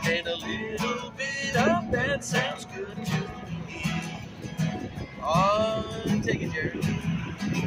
and a little bit of that sounds good to me. Oh, take it, Jerry.